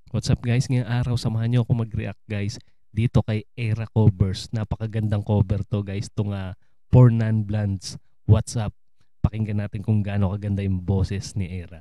What's up guys? Ngayong araw samahan niyo ako mag-react guys dito kay Era Covers. Napakagandang cover to guys. Itong For Non-Blondes. What's up? Pakinggan natin kung gaano kaganda yung boses ni Era.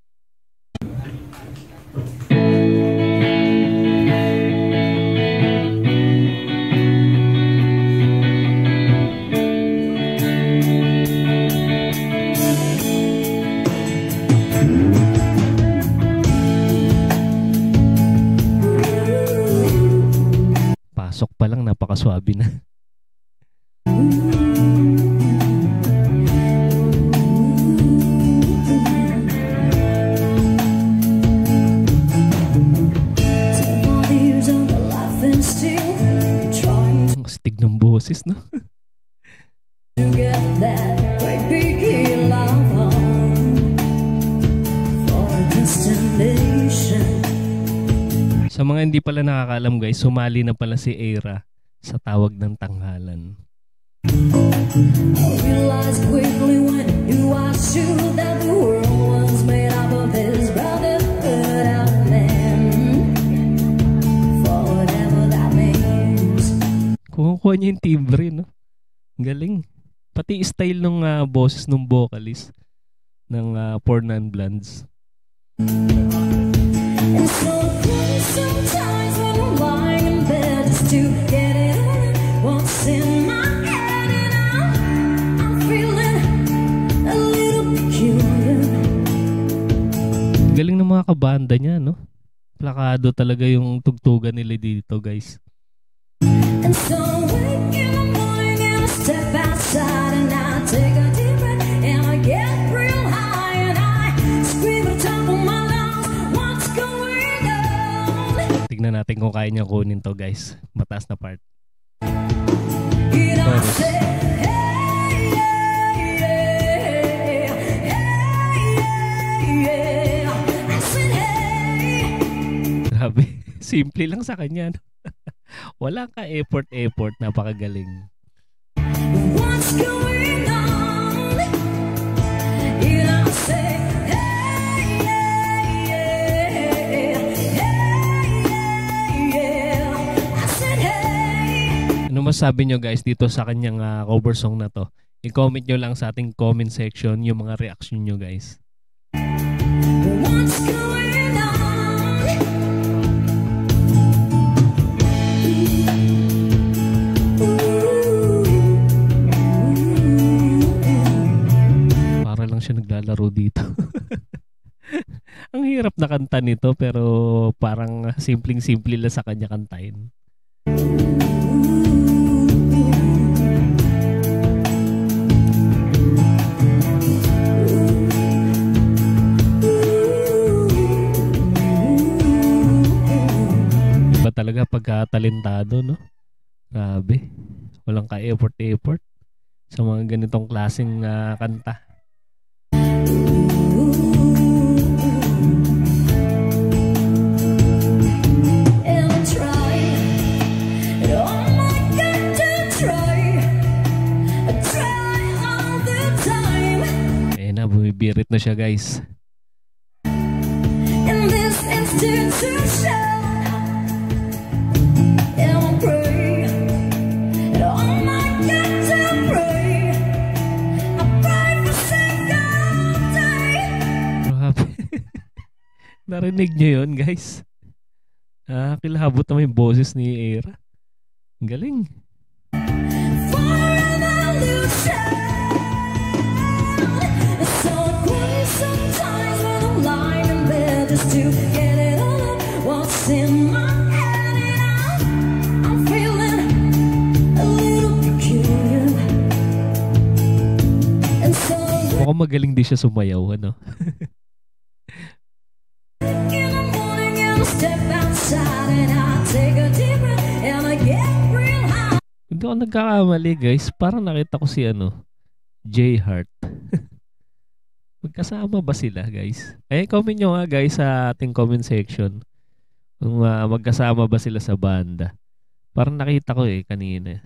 Pasok pa lang napakaswabe na. Ang astig ng boses, no? Sa mga hindi pala nakakaalam guys, sumali na pala si Era sa Tawag ng Tanghalan. Kukuha niya yung timbre, no? Galing. Pati style ng boses ng vocalist ng For Non-Blondes. Sometimes when I'm lying in bed just to get it on what's in my head, and I'm feeling a little peculiar. Galing ng mga kabanda niya, no? Plakado talaga yung tugtugan nila dito, guys. And so I wake in the morning and I step outside and I take a deep breath and I get real high and I scream at the top of my lungs, what's going on? Tignan natin kung kaya niya kunin to guys. Mataas na part. Grabe. Simple lang sa kanya. Wala ka effort. Napakagaling. What's going on? You don't say. Ano masabi nyo guys dito sa kanyang cover song na to? I-comment nyo lang sa ating comment section yung mga reaction nyo guys. What's going on? Para lang siya naglalaro dito. Ang hirap na kanta nito pero parang simpleng-simple lang sa kanya kantahin. Iba talaga pagkatalentado, no? Grabe. Walang ka-effort sa mga ganitong klaseng kanta. Bumibirit na siya guys. In this institution, and I pray, and oh my God to pray, I pray for single day. Grabe. Narinig niyo yun guys? Kilabot naman yung boses ni Era. Galing. For revolution. Sometimes when I'm lying in bed just to get it all up what's in my head, and I'm feeling a little peculiar. And so mukhang magaling din siya sumayaw, ano? In the morning and I step outside and I take a deep breath and I get real high. Hindi ako nagkakamali guys, parang nakita ko si J Heart. Magkasama ba sila guys? Comment nyo nga guys sa ating comment section kung magkasama ba sila sa banda. Parang nakita ko kanina.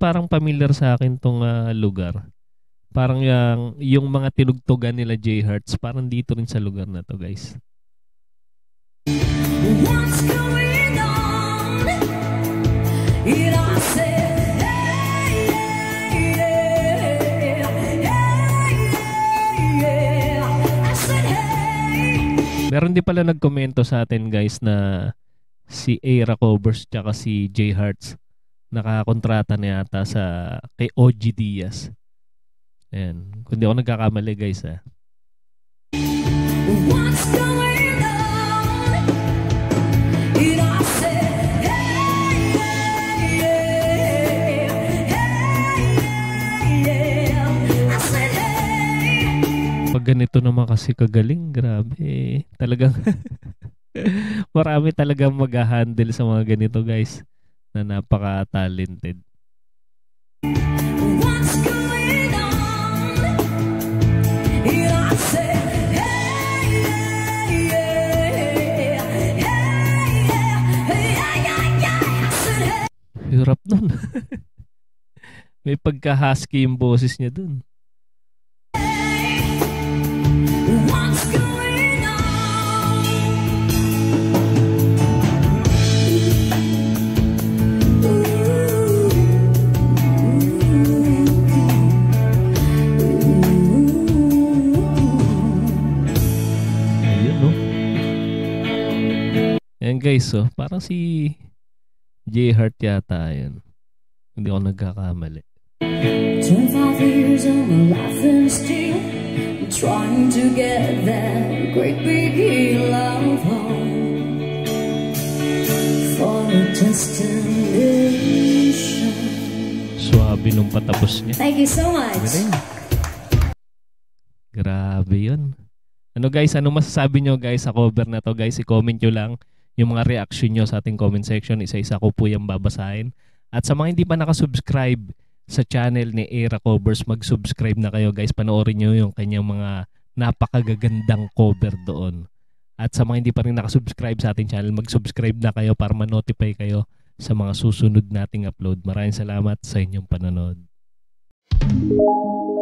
parang familiar sa akin tong lugar. Parang yung mga tinugtugan nila J Hearts, parang dito rin sa lugar na to, guys. What's going on? I said, hey, yeah, yeah. I said, hey. Meron din pala nagkomento sa atin, guys, na si Aira Covers tsaka si J Hearts nakakontrata na yata kay OG Diaz. Ayan. Kung di ako nagkakamali, guys, What's going on? I said, hey, yeah, yeah. I said, hey. Pag ganito naman kasi kagaling, grabe. Talagang marami talagang mag-handle sa mga ganito, guys, na napaka-talented. What's going on? I said, hey, yeah, yeah. I said, hey. Hirap nun. May pagka-husky yung boses niya dun. What's going on? Ayun, no? Ayan, guys, parang si J Heart yata yun. Hindi ako nagkakamali. 25 years of my life and still trying to get that great big love home for a destination. Suabe nung patapos niya. Thank you so much. Grabe yun. Ano, guys, ano masasabi nyo, guys, sa cover na to, guys? I-comment nyo lang yung mga reaction nyo sa ating comment section. Isa-isa ko po yung babasahin. At sa mga hindi pa nakasubscribe sa channel ni Aira Covers, mag-subscribe na kayo, guys. Panoorin nyo yung kanyang mga napakagagandang cover doon. At sa mga hindi pa rin nakasubscribe sa ating channel, mag-subscribe na kayo para ma-notify kayo sa mga susunod nating upload. Maraming salamat sa inyong panonood.